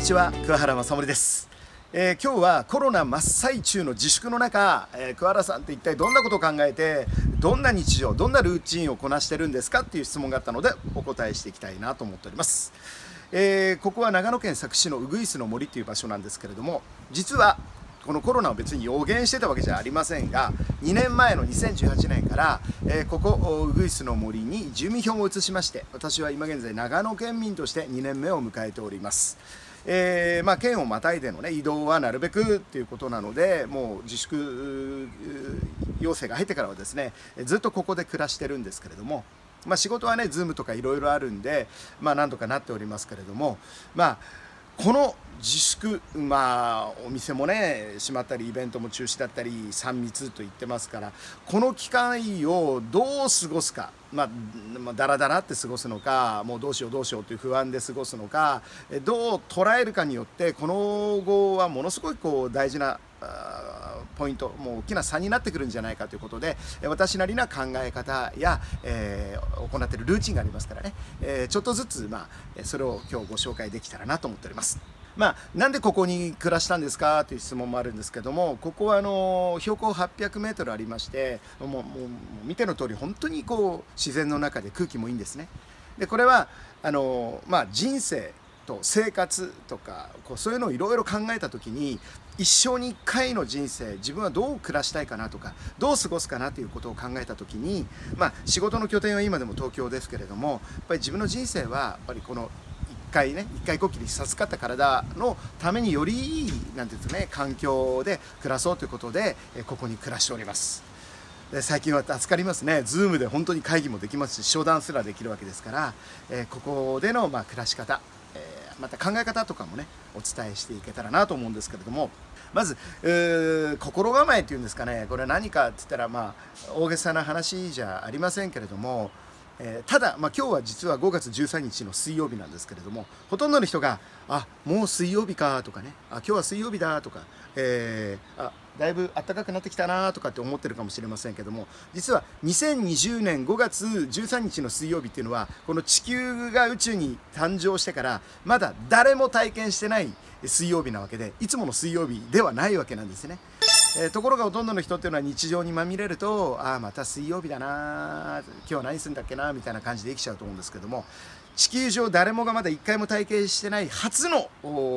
ちは、桑原正森です。今日はコロナ真っ最中の自粛の中、桑原さんって一体どんなことを考えて、どんな日常、どんなルーチンをこなしてるんですかっていう質問があったのでお答えしていきたいなと思っております。ここは長野県佐久市のウグイスの森という場所なんですけれども、実はこのコロナを別に予言してたわけじゃありませんが、2年前の2018年から、ここウグイスの森に住民票を移しまして、私は今現在長野県民として2年目を迎えております。県をまたいでの、移動はなるべくということなので、もう自粛要請が入ってからはですね、ずっとここで暮らしてるんですけれども、仕事はね、ズームとかいろいろあるんで、なんとかなっておりますけれども、この自粛、お店もね閉まったりイベントも中止だったり3密と言ってますから、この期間をどう過ごすか、だらだらって過ごすのか、もうどうしようどうしようという不安で過ごすのか、どう捉えるかによってこの後はものすごい大事なポイント、もう大きな差になってくるんじゃないかということで、私なりな考え方や、行っているルーチンがありますからね、ちょっとずつ、それを今日ご紹介できたらなと思っております。なんでここに暮らしたんですかという質問もあるんですけども、ここは標高800メートルありまして、もう見ての通り本当に自然の中で空気もいいんですね。でこれは人生と生活とかそういうのをいろいろ考えた時に、一生に一回の人生、自分はどう暮らしたいかなとか、どう過ごすかなということを考えた時に、仕事の拠点は今でも東京ですけれども、やっぱり自分の人生はやっぱりこの一回こっきり授かった体のためによりいいなんていうんですかね、環境で暮らそうということでここに暮らしております。最近は助かりますね。ズームで本当に会議もできますし、商談すらできるわけですから、ここでの暮らし方、また考え方とかもねお伝えしていけたらなと思うんですけれども、まず心構えっていうんですかね、これは何かって言ったら大げさな話じゃありませんけれども、ただ、今日は実は5月13日の水曜日なんですけれども、ほとんどの人が「もう水曜日か」とかね「今日は水曜日だ」とか、だいぶ暖かくなってきたなとかって思ってるかもしれませんけども、実は2020年5月13日の水曜日っていうのは、この地球が宇宙に誕生してからまだ誰も体験してない水曜日なわけで、いつもの水曜日ではないわけなんですね。ところがほとんどの人っていうのは日常にまみれると、また水曜日だな、今日は何するんだっけなみたいな感じで生きちゃうと思うんですけども、地球上誰もがまだ一回も体験してない初の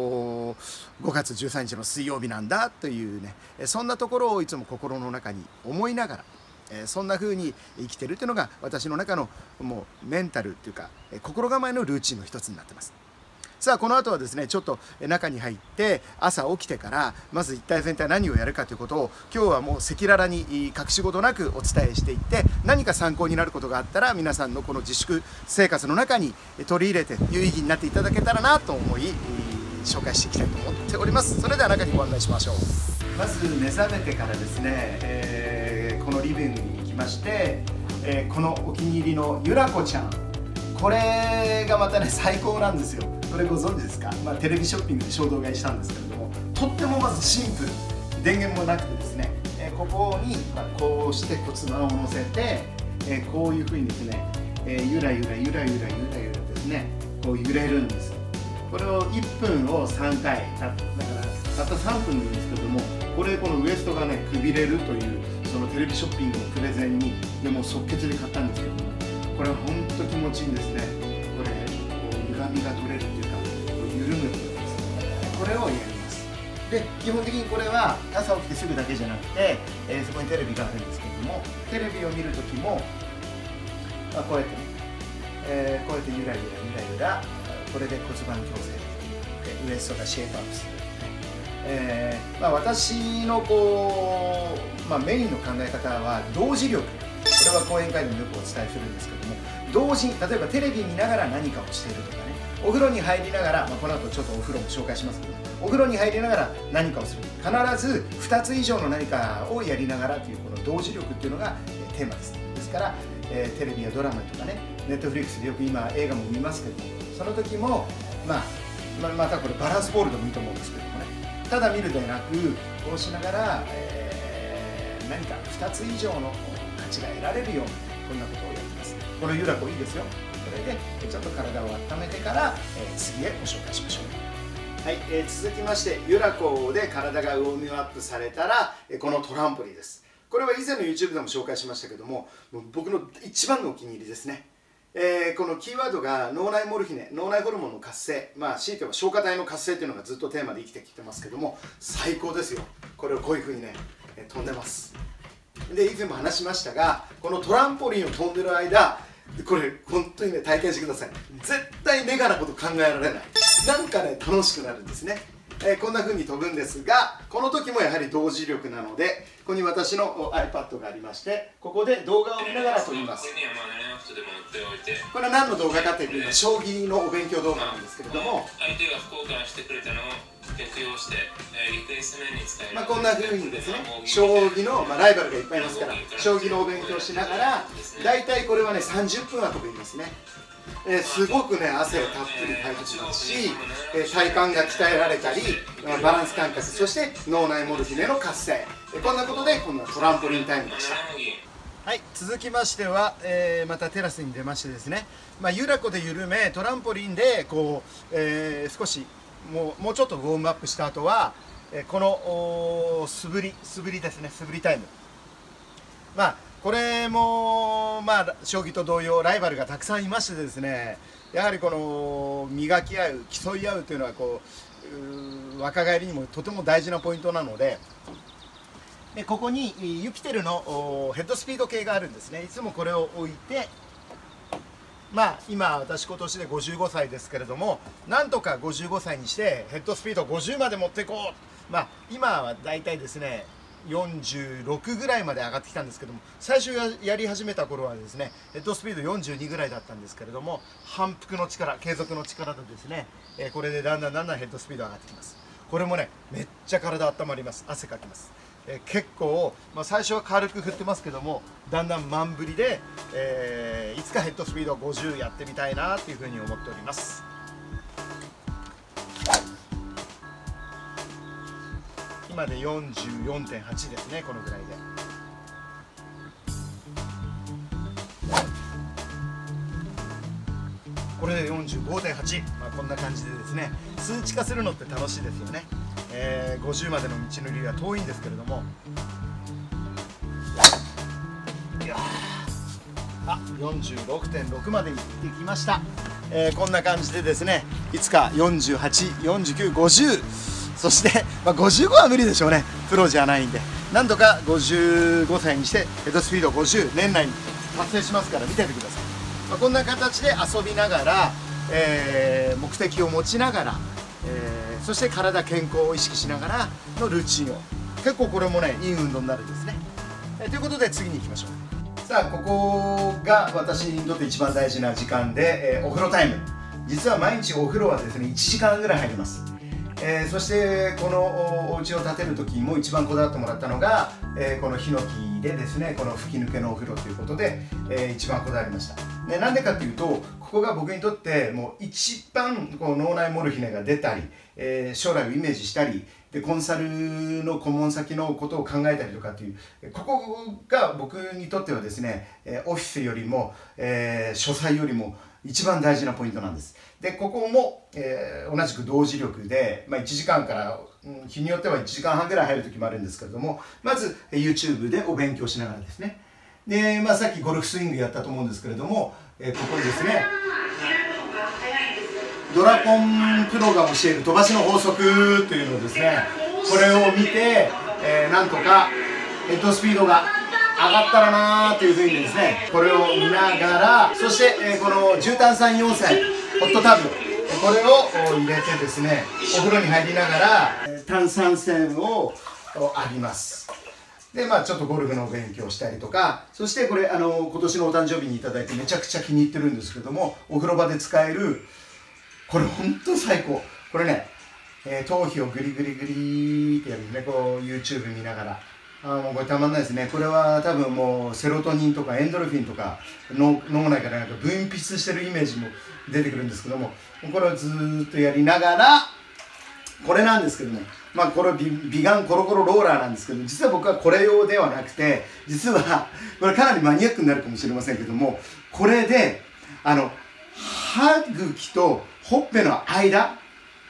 5月13日の水曜日なんだというね、そんなところをいつも心の中に思いながら、そんな風に生きてるというのが私の中のもうメンタルっていうか心構えのルーチンの一つになってます。さあこの後はですね、ちょっと中に入って朝起きてからまず一体全体何をやるかということを今日はもう赤裸々に隠し事なくお伝えしていって、何か参考になることがあったら皆さんのこの自粛生活の中に取り入れて有意義になっていただけたらなと思い紹介していきたいと思っております。それでは中にご案内しましょう。まず目覚めてからですね、このリビングに行きまして、このお気に入りのゆらこちゃん、これがまたね最高なんですよ。これご存知ですか？テレビショッピングで衝動買いしたんですけれども、とってもまずシンプル、電源もなくてですね、ここにこうして骨盤を乗せて、こういうふうにですね、ゆらゆらゆらゆらゆらゆらですね、こう揺れるんです。これを1分を3回、だからたった3分でいいんですけども、このウエストがねくびれるという、そのテレビショッピングのプレゼンにでも即決で買ったんですけども、これは本当気持ちいいんですね。これ歪みが取れるっていうか、緩むっていうんです。これをやります。で基本的にこれは朝起きてすぐだけじゃなくて、そこにテレビがあるんですけども、テレビを見るときも、こうやってね、こうやってゆらゆらゆらゆら、これで骨盤矯正でウエストがシェイプアップする。私のメインの考え方は同時力。これは講演会でもよくお伝えするんですけども、同時に例えばテレビ見ながら何かをしているとかね、お風呂に入りながら、この後ちょっとお風呂も紹介しますけど、お風呂に入りながら何かをする、必ず2つ以上の何かをやりながらというこの同時力っていうのがテーマです。ですから、テレビやドラマとかね、ネットフリックスでよく今映画も見ますけども、その時もまたこれバランスボールでもいいと思うんですけどもね、ただ見るでなくこうしながら、何か2つ以上の価値が得られるようなこんなことをやってます。このゆらこいいですよ。これでちょっと体を温めてから、次へご紹介しましょう。 はい、続きましてユラコで体がウォーミングアップされたらこのトランポリンです。これは以前の YouTube でも紹介しましたけども、僕の一番のお気に入りですね。このキーワードが脳内モルヒネ、脳内ホルモンの活性、強いては消化体の活性というのがずっとテーマで生きてきてますけども、最高ですよ。これをこういうふうにね、飛んでます。で以前も話しましたが、このトランポリンを飛んでる間、これ本当にね体験してください。絶対ネガなこと考えられない。なんかね楽しくなるんですね。こんな風に飛ぶんですが、この時もやはり同時力なので、ここに私の iPad がありまして、ここで動画を見ながら飛びます。これは何の動画かというと、将棋のお勉強動画なんですけれども、 相手が不交換してくれたのを逆用して、リクエスト面に使える、 こんな風にですね、将棋の、ライバルがいっぱいいますから、将棋のお勉強しながら、大体これはね30分は飛びますね。すごくね汗たっぷりかいてしますし、体幹が鍛えられたり、バランス感覚、そして脳内モルヒネの活性、こんなことで今度はトランポリンタイムでした。はい、続きましては、またテラスに出ましてですね、ユラコで緩めトランポリンでこう、少しもうちょっとウォームアップした後は、この素振りですね、素振りタイム。これも将棋と同様ライバルがたくさんいましてですね、やはりこの磨き合う、競い合うというのはこう若返りにもとても大事なポイントなので、ここにユピテルのヘッドスピード計があるんですね。いつもこれを置いて、今私今年で55歳ですけれども、なんとか55歳にしてヘッドスピード50まで持っていこう。今はだいたいですね46ぐらいまで上がってきたんですけども、最初やり始めた頃はですねヘッドスピード42ぐらいだったんですけれども、反復の力、継続の力でですね、これでだんだんヘッドスピード上がってきます。これもねめっちゃ体温まります。汗かきます。結構、最初は軽く振ってますけども、だんだん満振りで、いつかヘッドスピード50やってみたいなというふうに思っております。今で 44.8 ですね、このぐらいで。これで 45.8、こんな感じでですね、数値化するのって楽しいですよね。50までの道のりは遠いんですけれども、46.6 まで行ってきました。こんな感じでですね、いつか48、49、50、そして、55は無理でしょうね、プロじゃないんで。なんとか55歳にしてヘッドスピード50年内に達成しますから見ててください。こんな形で遊びながら、目的を持ちながら、そして体健康を意識しながらのルーチンを、結構これもねいい運動になるんですね。ということで次に行きましょう。さあここが私にとって一番大事な時間で、お風呂タイム。実は毎日お風呂はですね1時間ぐらい入ります。そしてこのお家を建てる時も一番こだわってもらったのが、このヒノキでですね、この吹き抜けのお風呂ということで、一番こだわりました。なんでかっていうと、ここが僕にとってもう一番こう脳内モルヒネが出たり、将来をイメージしたりで、コンサルの顧問先のことを考えたりとかっていう、ここが僕にとってはですね、オフィスよりも、書斎よりも一番大事なポイントなんです。でここも、同じく同時力で、1時間から、日によっては1時間半ぐらい入る時もあるんですけれども、まず YouTube でお勉強しながらですね。で、さっきゴルフスイングやったと思うんですけれども、ここにですねドラコンプロが教える飛ばしの法則というのをですね、これを見て、なんとかヘッドスピードが上がったらなーというふうにですね、これを見ながら、そして、この重炭酸溶泉ホットタブ、これを入れてですね、お風呂に入りながら炭酸泉を浴びます。でちょっとゴルフの勉強したりとか、そしてこれ今年のお誕生日にいただいてめちゃくちゃ気に入ってるんですけども、お風呂場で使える、これほんと最高。これね、頭皮をグリグリグリってやるんですね、こう YouTube 見ながら。もうこれたまんないですね。これは多分もうセロトニンとかエンドルフィンとか脳内からなんか分泌してるイメージも出てくるんですけども、これをずーっとやりながら、これなんですけどね、これ美顔コロコロローラーなんですけど、実は僕はこれ用ではなくて、実はこれかなりマニアックになるかもしれませんけども、これで歯茎とほっぺの間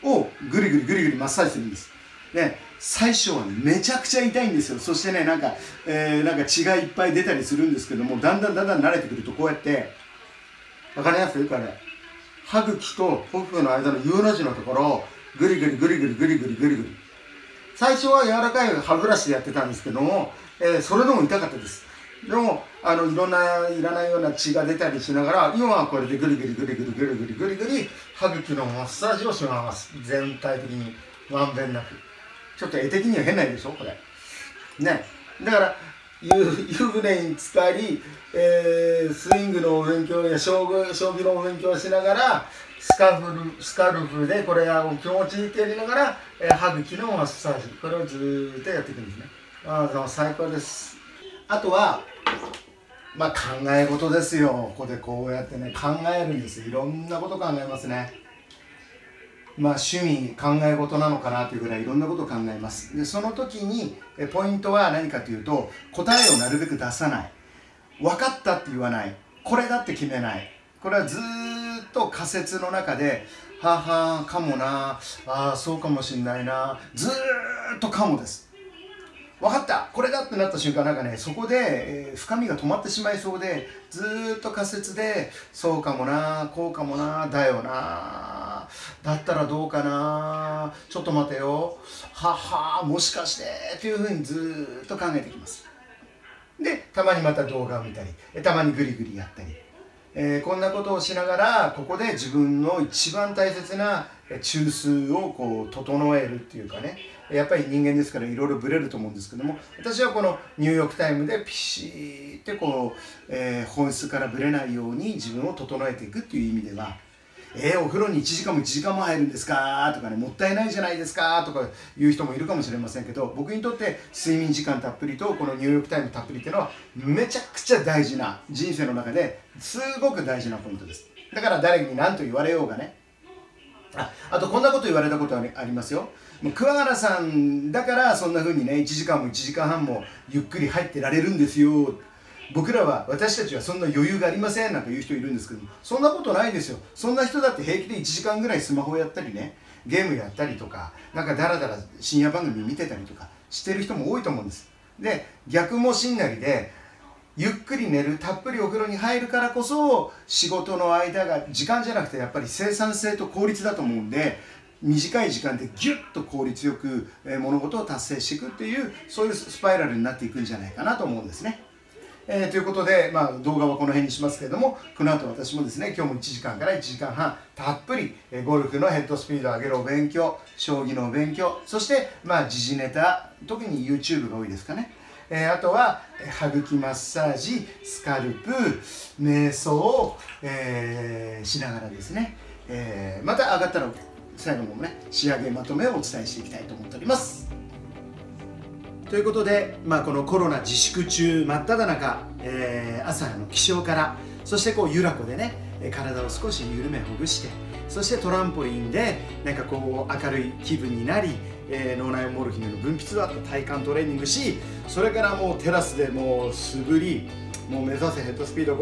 をぐりぐりぐりぐりマッサージするんです。で最初はめちゃくちゃ痛いんですよ。そしてねなんか血がいっぱい出たりするんですけども、だんだん慣れてくるとこうやってわかりますこれ、歯茎とほっぺの間の U の字のところをぐりぐりぐりぐりぐりぐりぐりぐり、最初は柔らかい歯ブラシでやってたんですけども、それでも痛かったです。でもいろんないらないような血が出たりしながら、今はこれでぐりぐりぐりぐりぐりぐりぐりぐり歯茎のマッサージをします。全体的にまんべんなく。ちょっと絵的には変ないでしょこれね。だから湯船に浸かり、スイングのお勉強や将棋のお勉強をしながらスカルフでこれを気持ちいいってやりながら、歯茎のマッサージ、これをずーっとやっていくんですね。最高です。あとは考え事ですよ。ここでこうやってね考えるんです。いろんなこと考えますね。趣味考え事なのかなというぐらいいろんなことを考えます。でその時にポイントは何かというと、答えをなるべく出さない、分かったって言わない、これだって決めない。これはずーっと仮説の中でははかもなあ、そうかもしんないな、ずーっとかもです。分かったこれだってなった瞬間そこで、深みが止まってしまいそうで、ずーっと仮説でそうかもなこうかもなだよな、だったらどうかな、ちょっと待てよ、ははもしかしてというふうにずーっと考えてきます。でたまにまた動画を見たり、たまにグリグリやったり、こんなことをしながらここで自分の一番大切な中枢をこう整えるっていうかね、やっぱり人間ですからいろいろブレると思うんですけども、私はこのニューヨークタイムでピシーってこう、本質からブレないように自分を整えていくっていう意味では、お風呂に1時間も1時間も入るんですかとかね、もったいないじゃないですかとかいう人もいるかもしれませんけど、僕にとって睡眠時間たっぷりとこのニューヨークタイムたっぷりっていうのはめちゃくちゃ大事な、人生の中ですごく大事なポイントです。だから誰に何と言われようがね、あとこんなこと言われたことありますよ。もう桑原さんだからそんな風にね1時間も1時間半もゆっくり入ってられるんですよ、私たちはそんな余裕がありませんなんか言う人いるんですけど、そんなことないですよ。そんな人だって平気で1時間ぐらいスマホやったりね、ゲームやったりとかダラダラ深夜番組見てたりとかしてる人も多いと思うんです。で逆もしんなりで、ゆっくり寝る、たっぷりお風呂に入るからこそ仕事の間が時間じゃなくてやっぱり生産性と効率だと思うんで、短い時間でギュッと効率よく物事を達成していくっていう、そういうスパイラルになっていくんじゃないかなと思うんですね。ということで、動画はこの辺にしますけれども、この後私もですね、今日も1時間から1時間半たっぷりゴルフのヘッドスピードを上げるお勉強、将棋のお勉強、そして時事ネタ、特に YouTube が多いですかね。あとは歯茎マッサージ、スカルプ、瞑想を、しながらですね、また上がったら最後のね仕上げまとめをお伝えしていきたいと思っております。ということで、このコロナ自粛中真っ只中、朝の起床から、そしてこうゆらこでね体を少し緩めほぐして、そしてトランポリンでこう明るい気分になり、脳内モルヒネの分泌は体幹トレーニングし、それからもうテラスでもう素振り、もう目指せヘッドスピード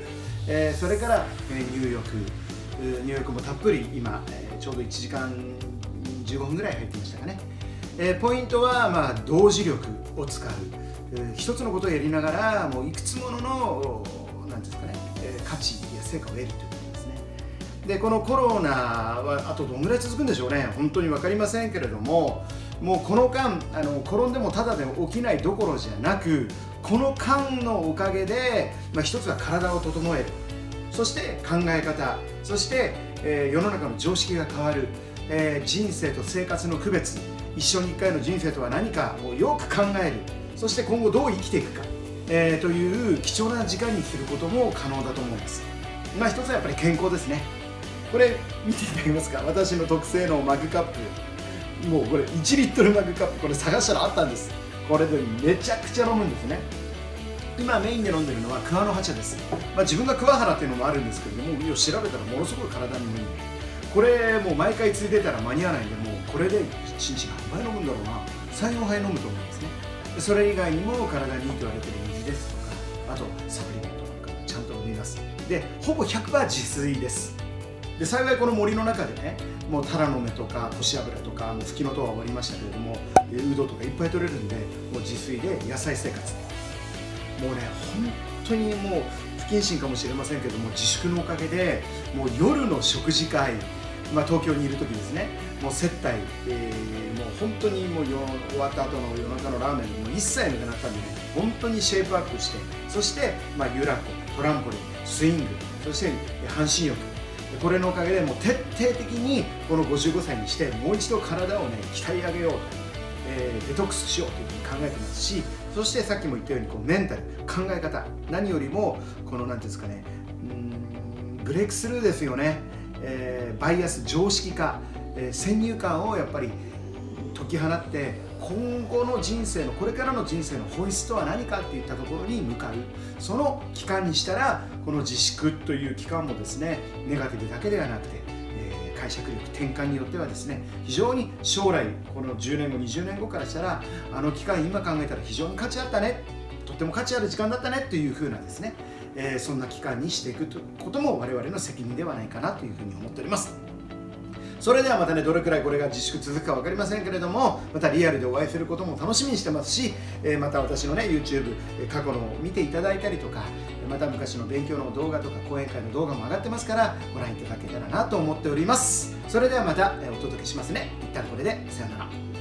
50、それから入浴もたっぷり今、ちょうど1時間15分ぐらい入ってましたかね。ポイントは同時力を使う、一つのことをやりながらもういくつもの何ですかね、価値や成果を得るということですね。でこのコロナはあとどんぐらい続くんでしょうね、本当に分かりませんけれども、もうこの間転んでもただで起きないどころじゃなく、この間のおかげで、一つは体を整える、そして考え方、そして、世の中の常識が変わる、人生と生活の区別、一生に一回の人生とは何かをよく考える、そして今後どう生きていくか、という貴重な時間にすることも可能だと思います。一つはやっぱり健康ですね。これ見ていただけますか、私の特製のマグカップ、もうこれ1リットルマグカップ、これ探したらあったんです。これでめちゃくちゃ飲むんですね。今メインで飲んでるのは桑の葉茶です。自分が桑原っていうのもあるんですけれども、調べたらものすごく体にもいい。これもう毎回ついてたら間に合わないんで、もうこれで1日何杯飲むんだろうな、3、4杯飲むと思うんですね。それ以外にも体にいいと言われている水ですとか、あとサプリメントなんかもちゃんと飲みます。でほぼ 100% 自炊です。 で幸いこの森の中でね、もうタラの芽とかコシ油とか、フキノトウは終わりましたけれども、ウドとかいっぱい取れるんで、もう自炊で野菜生活で、もうね本当にもう不謹慎かもしれませんけども、自粛のおかげでもう夜の食事会、東京にいる時ですね、もう接待、もう本当にもう終わった後の夜中のラーメンも一切なくなったんでね、本当にシェイプアップして、そして、ユラコ、トランポリン、スイング、そして半身浴、これのおかげでもう徹底的にこの55歳にしてもう一度体をね鍛え上げようと、デトックスしようというふうに考えてますし、そしてさっきも言ったようにこうメンタル、考え方、何よりもこの何ていうんですかね、ブレイクスルーですよね、バイアス、常識化、先入観をやっぱり解き放って、今後の人生の、これからの人生の本質とは何かっていったところに向かう、その期間にしたら、この自粛という期間もですね、ネガティブだけではなくて、解釈力転換によってはですね、非常に将来この10年後20年後からしたら、あの期間今考えたら非常に価値あったね、とっても価値ある時間だったねというふうなですね、そんな期間にしていくということも我々の責任ではないかなというふうに思っております。それではまたね、どれくらいこれが自粛続くか分かりませんけれども、またリアルでお会いすることも楽しみにしてますし、また私のね YouTube 過去のを見ていただいたりとか、また昔の勉強の動画とか講演会の動画も上がってますから、ご覧いただけたらなと思っております。それではまたお届けしますね。一旦これでさよなら。